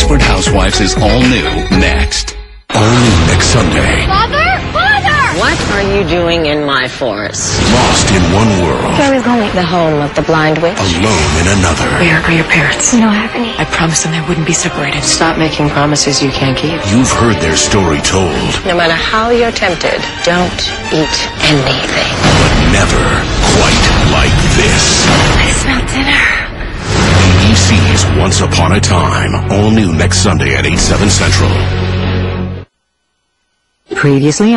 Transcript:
Desperate Housewives is all new next. All new next Sunday. Father! Father! What are you doing in my forest? Lost in one world. Where are we going? The home of the blind witch. Alone in another. Where are your parents? We don't have any. I promised them they wouldn't be separated. Stop making promises you can't keep. You've heard their story told, No matter how you're tempted, don't eat anything. but never quite like this. I smell dinner. ABC's Once Upon a Time. All new next Sunday at 8/7 Central. Previously